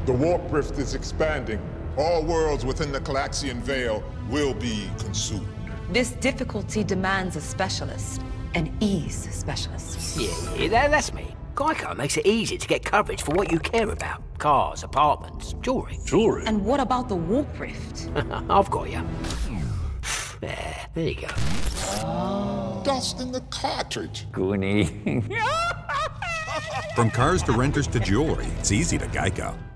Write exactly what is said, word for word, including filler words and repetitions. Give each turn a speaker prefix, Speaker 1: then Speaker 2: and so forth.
Speaker 1: The warp rift is expanding. All worlds within the Galaxian Veil will be consumed.
Speaker 2: This difficulty demands a specialist. An ease specialist.
Speaker 3: Yeah, yeah, that, that's me. GEICO makes it easy to get coverage for what you care about. Cars, apartments, jewelry.
Speaker 4: Jewelry?
Speaker 2: And what about the warp rift?
Speaker 3: I've got you. There, there you go.
Speaker 1: Oh. Dust in the cartridge.
Speaker 5: Goony.
Speaker 6: From cars to renters to jewelry, it's easy to GEICO.